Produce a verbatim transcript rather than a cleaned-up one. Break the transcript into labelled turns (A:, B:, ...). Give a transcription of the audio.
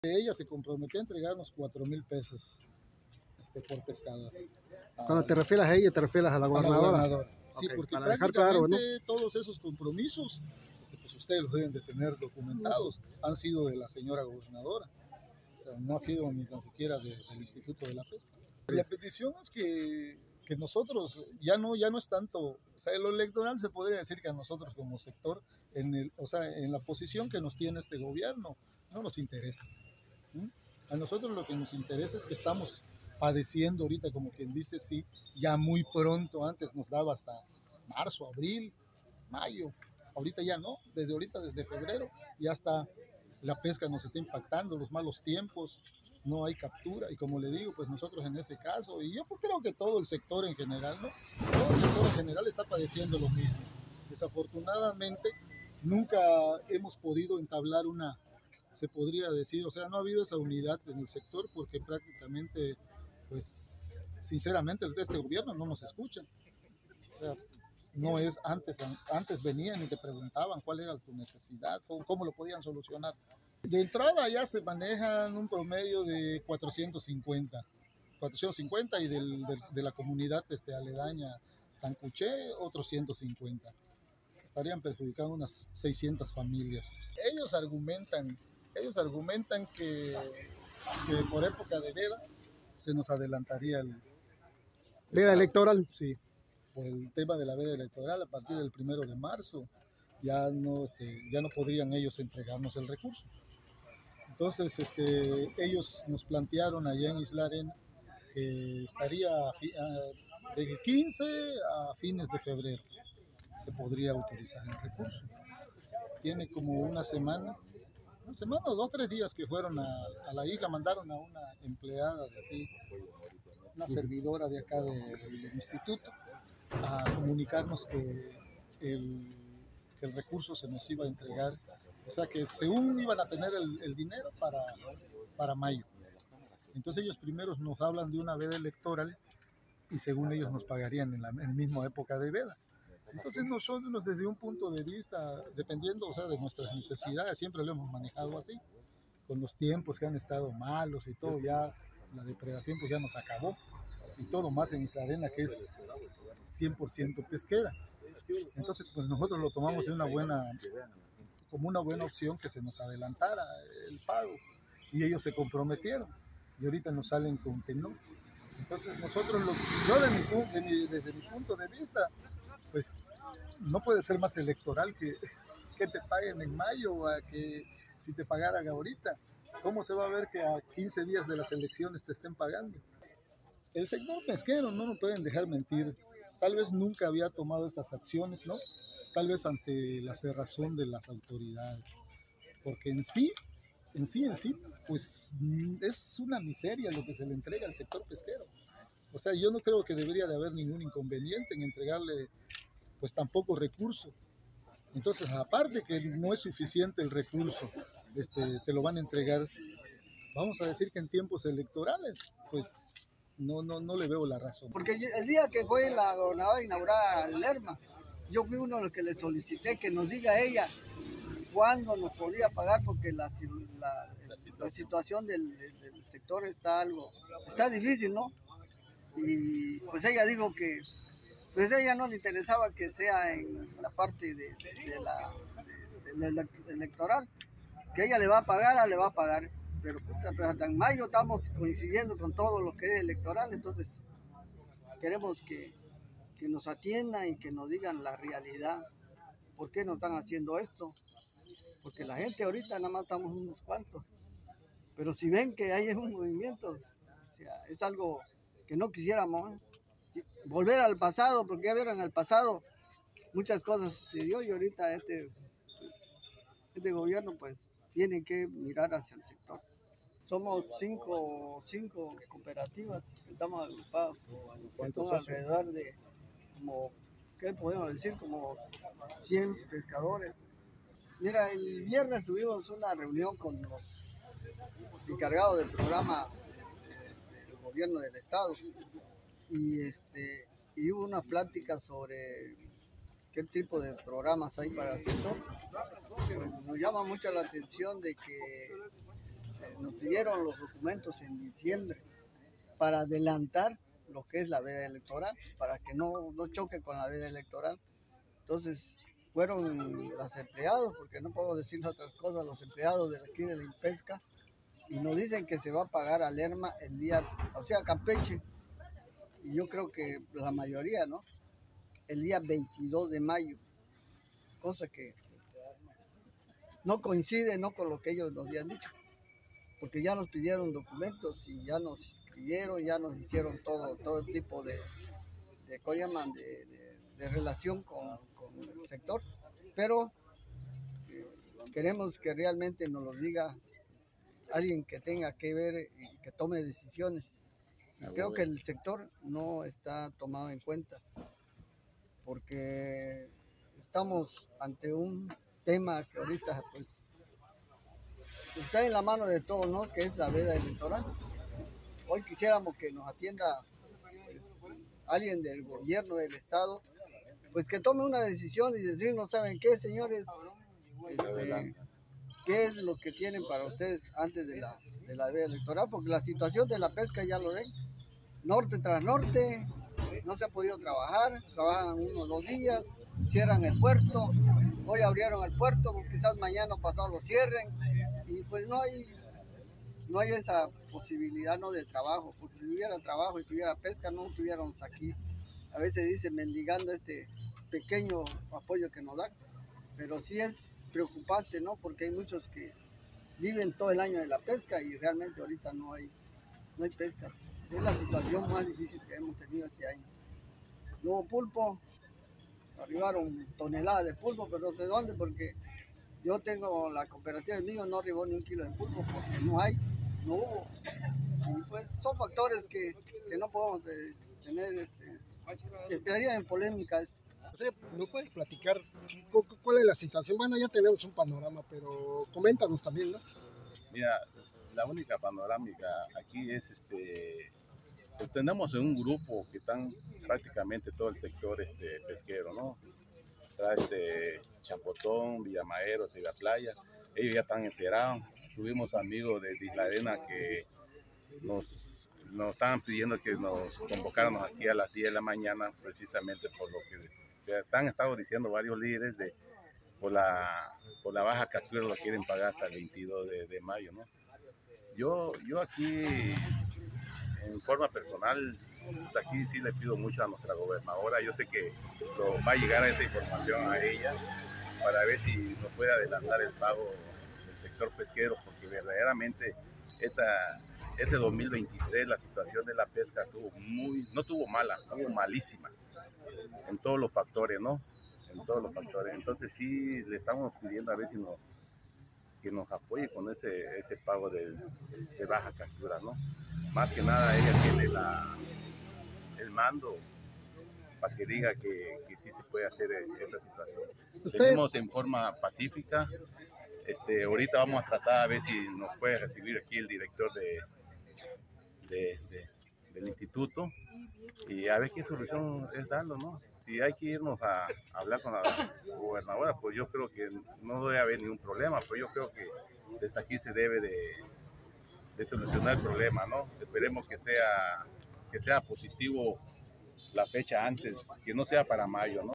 A: Ella se comprometió a entregarnos cuatro mil pesos este, por pescado.
B: Cuando te refieres a ella, te refieres a la gobernadora.
A: A la gobernadora. Sí,
B: okay,
A: porque
B: para
A: prácticamente
B: dejar claro, ¿no?
A: todos esos compromisos, este, pues ustedes los deben de tener documentados, han sido de la señora gobernadora. O sea, no ha sido ni tan siquiera de, del Instituto de la Pesca. La petición es que, que nosotros, ya no, ya no es tanto, o sea, en lo electoral se podría decir que a nosotros como sector, en el, o sea, en la posición que nos tiene este gobierno, no nos interesa. ¿Mm? A nosotros lo que nos interesa es que estamos padeciendo ahorita, como quien dice, sí, ya muy pronto, antes nos daba hasta marzo, abril, mayo, ahorita ya no, desde ahorita, desde febrero, ya está, la pesca nos está impactando, los malos tiempos, no hay captura, y como le digo, pues nosotros en ese caso, y yo creo que todo el sector en general, ¿no? Todo el sector en general está padeciendo lo mismo. Desafortunadamente, nunca hemos podido entablar una, se podría decir, o sea, no ha habido esa unidad en el sector porque prácticamente, pues, sinceramente, el de este gobierno no nos escuchan. O sea, no es antes, antes venían y te preguntaban cuál era tu necesidad, cómo, cómo lo podían solucionar. De entrada ya se manejan un promedio de cuatrocientos cincuenta, cuatrocientos cincuenta y del, del, de la comunidad este, aledaña Tancuché, otros ciento cincuenta. Estarían perjudicando unas seiscientas familias. Ellos argumentan, ellos argumentan que, que por época de veda se nos adelantaría el...
B: ¿Veda electoral?
A: Sí, por el tema de la veda electoral a partir del primero de marzo ya no, este, ya no podrían ellos entregarnos el recurso. Entonces este, ellos nos plantearon allá en Isla Arena que estaría del quince a fines de febrero se podría utilizar el recurso. Tiene como una semana, una semana o dos, tres días que fueron a, a la isla, mandaron a una empleada de aquí, una servidora de acá de, del instituto, a comunicarnos que el, que el recurso se nos iba a entregar, o sea que según iban a tener el, el dinero para, para mayo. Entonces ellos primero nos hablan de una veda electoral y según ellos nos pagarían en la, en la misma época de veda. Entonces nosotros desde un punto de vista, dependiendo o sea, de nuestras necesidades, siempre lo hemos manejado así, con los tiempos que han estado malos y todo, ya la depredación pues ya nos acabó, y todo más en Isla Arena que es cien por ciento pesquera. Entonces pues nosotros lo tomamos de una buena, como una buena opción que se nos adelantara el pago, y ellos se comprometieron, y ahorita nos salen con que no. Entonces nosotros, lo, yo de mi, de mi, desde mi punto de vista, pues no puede ser más electoral que, que te paguen en mayo o a que si te pagaran ahorita. ¿Cómo se va a ver que a quince días de las elecciones te estén pagando? El sector pesquero, no nos pueden dejar mentir, tal vez nunca había tomado estas acciones, ¿no? Tal vez ante la cerrazón de las autoridades, porque en sí, en sí, en sí, pues es una miseria lo que se le entrega al sector pesquero. O sea, yo no creo que debería de haber ningún inconveniente en entregarle pues tampoco recurso. Entonces, aparte que no es suficiente el recurso, este, te lo van a entregar, vamos a decir que en tiempos electorales, pues no, no, no le veo la razón.
C: Porque el día que fue la gobernadora a inaugurar el Lerma, yo fui uno de los que le solicité que nos diga ella cuándo nos podía pagar, porque la, la, la situación del, del sector está algo, está difícil, ¿no? Y pues ella dijo que pues a ella no le interesaba que sea en la parte de, de, de la de, de electoral, que ella le va a pagar, le va a pagar, pero pues, hasta en mayo estamos coincidiendo con todo lo que es electoral, entonces queremos que, que nos atiendan y que nos digan la realidad, por qué nos están haciendo esto, porque la gente ahorita nada más estamos unos cuantos, pero si ven que hay un movimiento, o sea, es algo que no quisiéramos, ¿eh? Volver al pasado, porque ya vieron al pasado muchas cosas sucedió y ahorita este, pues, este gobierno pues tiene que mirar hacia el sector. Somos cinco, cinco cooperativas que estamos agrupados, que son alrededor de como, ¿qué podemos decir? Como cien pescadores. Mira, el viernes tuvimos una reunión con los encargados del programa este, del gobierno del estado y este y hubo una plática sobre qué tipo de programas hay para el sector. Pues nos llama mucho la atención de que este, nos pidieron los documentos en diciembre para adelantar lo que es la veda electoral, para que no, no choque con la veda electoral. Entonces fueron los empleados, porque no puedo decir otras cosas, los empleados de aquí de la INPESCA, y nos dicen que se va a pagar a Lerma el día, o sea, Campeche, y yo creo que la mayoría, ¿no? El día veintidós de mayo, cosa que pues, no coincide, ¿no?, con lo que ellos nos habían dicho, porque ya nos pidieron documentos y ya nos inscribieron, ya nos hicieron todo, todo tipo de, de, ¿cómo llaman?, de, de, de relación con, con el sector, pero eh, queremos que realmente nos lo diga pues, alguien que tenga que ver y que tome decisiones. Creo que el sector no está tomado en cuenta, porque estamos ante un tema que ahorita pues está en la mano de todos, ¿no?, que es la veda electoral. Hoy quisiéramos que nos atienda pues, alguien del gobierno del estado, pues que tome una decisión y decir, no saben qué, señores, este, qué es lo que tienen para ustedes antes de la, de la veda electoral, porque la situación de la pesca ya lo ven, norte tras norte, no se ha podido trabajar, trabajan unos dos días, cierran el puerto, hoy abrieron el puerto, quizás mañana o pasado lo cierren, y pues no hay, no hay esa posibilidad, ¿no?, de trabajo, porque si hubiera trabajo y tuviera pesca, no estuviéramos aquí, a veces dicen, mendigando este pequeño apoyo que nos dan, pero sí es preocupante, ¿no?, porque hay muchos que viven todo el año de la pesca y realmente ahorita no hay, no hay pesca. Es la situación más difícil que hemos tenido este año. Luego pulpo, arribaron toneladas de pulpo, pero no sé dónde, porque yo tengo la cooperativa del mío, no arribó ni un kilo de pulpo, porque no hay, no hubo. Y pues son factores que, que no podemos de, tener, este, que traían en polémica esto.
B: O sea, ¿no puedes platicar cuál es la situación? Bueno, ya tenemos un panorama, pero coméntanos también, ¿no?
D: Mira, la única panorámica aquí es este... Tenemos un grupo que están prácticamente todo el sector este, pesquero, ¿no? Está este Champotón, Villamaeros y la playa. Ellos ya están enterados. Tuvimos amigos de Isla Arena que nos, nos estaban pidiendo que nos convocáramos aquí a las diez de la mañana, precisamente por lo que, que están estado diciendo varios líderes de por la, por la baja captura lo quieren pagar hasta el veintidós de mayo, ¿no? Yo, yo aquí... En forma personal, pues aquí sí le pido mucho a nuestra gobernadora. Yo sé que lo, va a llegar esta información a ella para ver si nos puede adelantar el pago del sector pesquero, porque verdaderamente esta, este dos mil veintitrés la situación de la pesca tuvo muy, no tuvo mala, tuvo malísima en todos los factores, ¿no? En todos los factores. Entonces sí le estamos pidiendo a ver si nos, que nos apoye con ese, ese pago de, de baja captura, ¿no? Más que nada ella tiene la, el mando para que diga que, que sí se puede hacer esta situación.
B: ¿Usted?
D: Seguimos en forma pacífica. Este, ahorita vamos a tratar a ver si nos puede recibir aquí el director de, de, de, del instituto y a ver qué solución es dando, ¿no? Si hay que irnos a, a hablar con la gobernadora, pues yo creo que no debe haber ningún problema, pero yo creo que desde aquí se debe de de solucionar el problema, ¿no? Esperemos que sea, que sea positivo la fecha antes, que no sea para mayo, ¿no?